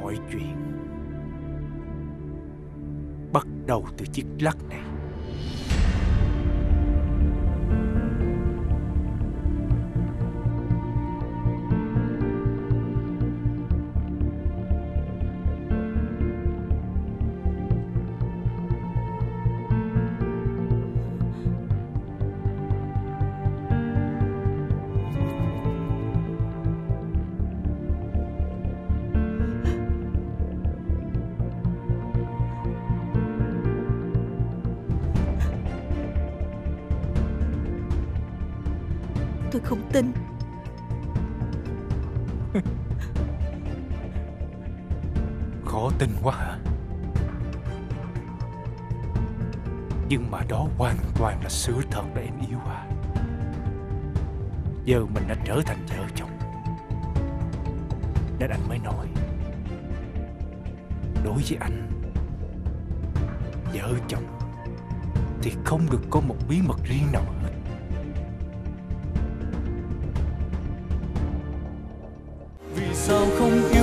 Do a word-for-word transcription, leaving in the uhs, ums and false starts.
mọi chuyện bắt đầu từ chiếc lắc này. Tôi không tin. Khó tin quá hả? Nhưng mà đó hoàn toàn là sự thật đó em yêu à. Giờ mình đã trở thành vợ chồng, nên anh mới nói, đối với anh, vợ chồng thì không được có một bí mật riêng nào hết. Vì sao không